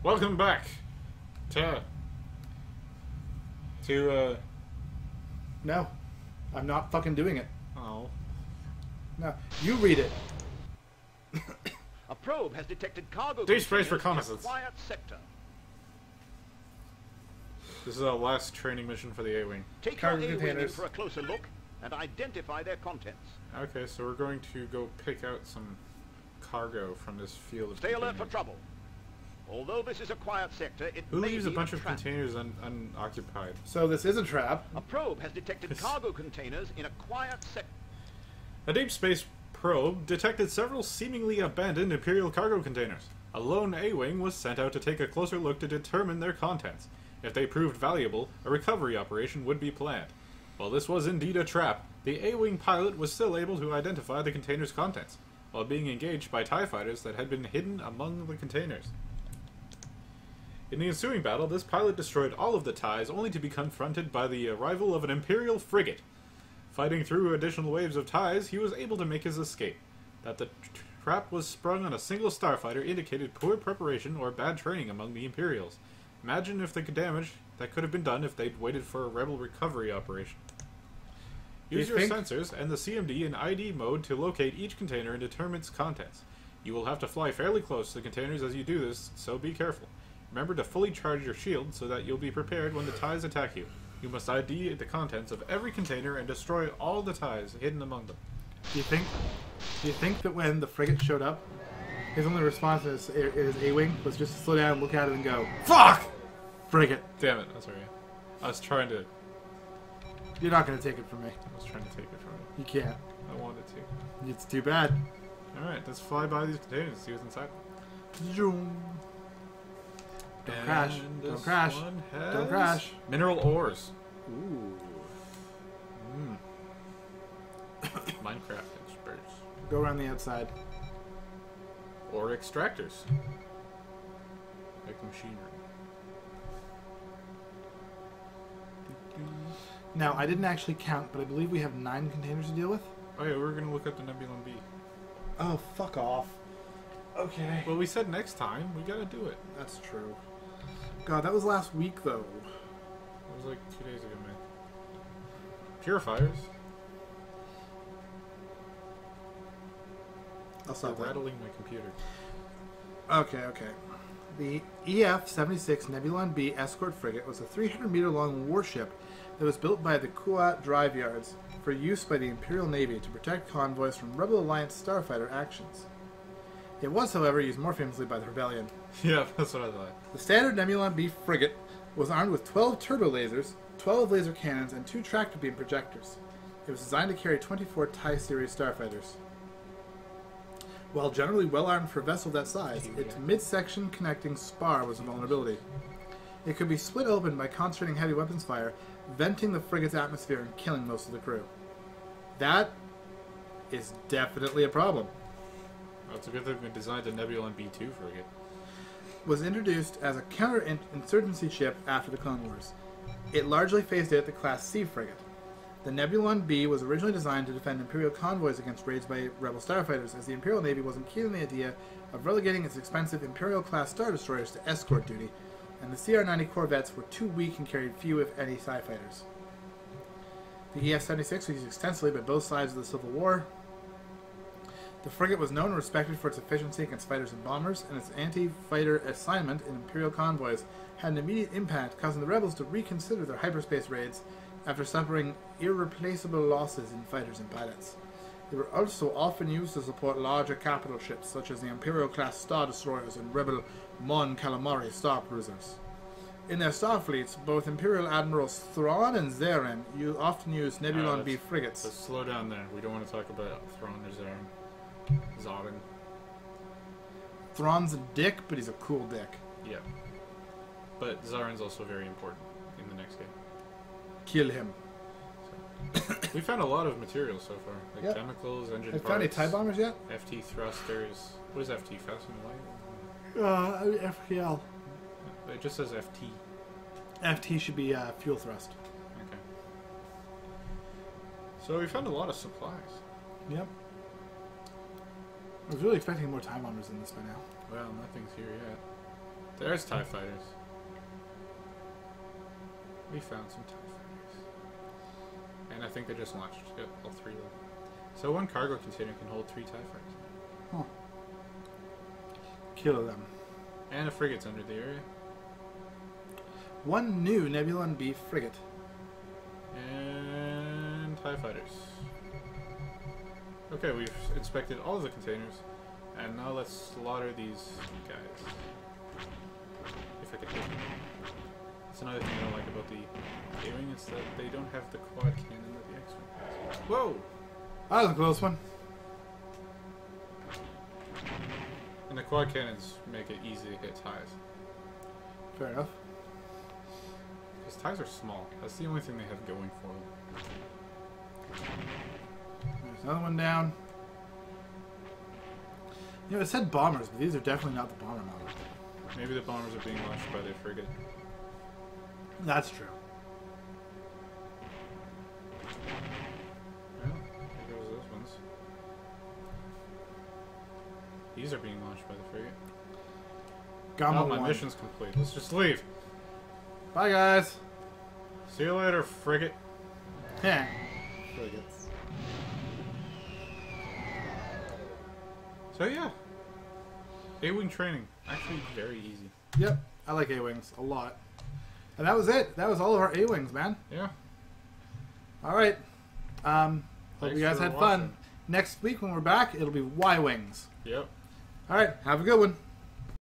Welcome back to No, I'm not fucking doing it. oh. No, you read it. A probe has detected cargo Deep space containers in a reconnaissance. quiet sector. This is our last training mission for the A-Wing. Take Cargo your A-Wing in containers. for a closer look and identify their contents. Okay, so we're going to go pick out some cargo from this field of Stay alert for containers. trouble. Although this is a quiet sector, it Who may leaves be a bunch of trap. containers unoccupied? So this is a trap. A probe has detected cargo containers in a quiet sector. A deep space probe detected several seemingly abandoned Imperial cargo containers. A lone A-Wing was sent out to take a closer look to determine their contents. If they proved valuable, a recovery operation would be planned. While this was indeed a trap, the A-Wing pilot was still able to identify the container's contents, while being engaged by TIE fighters that had been hidden among the containers. In the ensuing battle, this pilot destroyed all of the TIEs, only to be confronted by the arrival of an Imperial frigate. Fighting through additional waves of TIEs, he was able to make his escape. That the trap was sprung on a single starfighter indicated poor preparation or bad training among the Imperials. Imagine if the damage that could have been done if they'd waited for a rebel recovery operation. Use your sensors and the CMD in ID mode to locate each container and determine its contents. You will have to fly fairly close to the containers as you do this, so be careful. Remember to fully charge your shield so that you'll be prepared when the TIEs attack you. You must ID the contents of every container and destroy all the TIEs hidden among them. Do you think that when the frigate showed up, his only response to his A-Wing was just to slow down, look at it, and go, "Fuck, frigate! Damn it, that's alright. I was trying to You're not gonna take it from me. take it from you. You can't. I wanted to. It's too bad." Alright, let's fly by these containers and see what's inside. Zoom. Don't crash. And Don't this crash. one Don't has crash. Mineral ores. Ooh. Minecraft experts. Go around the outside. Ore extractors. Like machinery. Now, I didn't actually count, but I believe we have 9 containers to deal with. Oh yeah, we're gonna look up the Nebulon B. Oh, fuck off. Okay. Well, we said next time. We gotta do it. That's true. God, that was last week, though. It was like 2 days ago, man. Purifiers. I'll They're stop that. rattling my computer. Okay. The EF-76 Nebulon B escort frigate was a 300-meter-long warship that was built by the Kuat Drive Yards for use by the Imperial Navy to protect convoys from Rebel Alliance starfighter actions. It was, however, used more famously by the Rebellion. Yeah, that's what I thought. The standard Nebulon B frigate was armed with 12 turbo lasers, 12 laser cannons, and 2 tractor beam projectors. It was designed to carry 24 TIE series starfighters. While generally well armed for a vessel that size, its midsection connecting spar was a vulnerability. It could be split open by concentrating heavy weapons fire, venting the frigate's atmosphere and killing most of the crew. That is definitely a problem. Oh, it's a good thing we designed the Nebulon B2 frigate. Was introduced as a counter-insurgency ship after the Clone Wars. It largely phased out the Class C frigate. The Nebulon B was originally designed to defend Imperial convoys against raids by Rebel starfighters, as the Imperial Navy wasn't keen on the idea of relegating its expensive Imperial-class star destroyers to escort duty, and the CR-90 corvettes were too weak and carried few, if any, TIE fighters. The EF-76 was used extensively by both sides of the Civil War. The frigate was known and respected for its efficiency against fighters and bombers, and its anti-fighter assignment in Imperial convoys had an immediate impact, causing the rebels to reconsider their hyperspace raids after suffering irreplaceable losses in fighters and pilots. They were also often used to support larger capital ships, such as the Imperial-class star destroyers and Rebel Mon Calamari star cruisers. In their star fleets, both Imperial Admirals Thrawn and Zaren often used Nebulon B frigates. Let's slow down there. We don't want to talk about Thrawn or Zaren. Zaren. Thrawn's a dick, but he's a cool dick. Yeah. But Zaren's also very important in the next game. Kill him. We found a lot of material so far. Like Yep. chemicals, engine Have you parts. found any TIE bombers yet? FT thrusters. What is FT? Fast and light? FPL. It just says FT. FT should be fuel thrust. Okay. So we found a lot of supplies. Yep. I was really expecting more TIE bombers in this by now. Well, nothing's here yet. There's TIE fighters. We found some TIE fighters. And I think they just launched. Yep, all 3 of them. So one cargo container can hold 3 TIE fighters. Huh. Kill them. And a frigate's under the area. One new Nebulon B frigate. And TIE fighters. Okay, we've inspected all of the containers. And now let's slaughter these guys. If I can hit them. That's another thing I don't like about the A-Wing, is that they don't have the quad cannon that the X-Wing has. Whoa! That was a close one. And the quad cannons make it easy to hit TIEs. Fair enough. Because TIEs are small. That's the only thing they have going for them. There's another one down. You know, it said bombers, but these are definitely not the bomber model. Maybe the bombers are being launched by their frigate. That's true. Well, there goes those ones. These are being launched by the frigate. Gamma Oh, my 1. mission's complete. Let's just leave. Bye, guys. See you later, frigate. Heh. Frigates. So yeah, A-Wing training, actually very easy. Yep, I like A-Wings a lot. And that was it. That was all of our A-Wings, man. Yeah. Alright. Hope Thanks you guys for had watching. fun. Next week when we're back, it'll be Y-Wings. Yep. Alright, have a good one.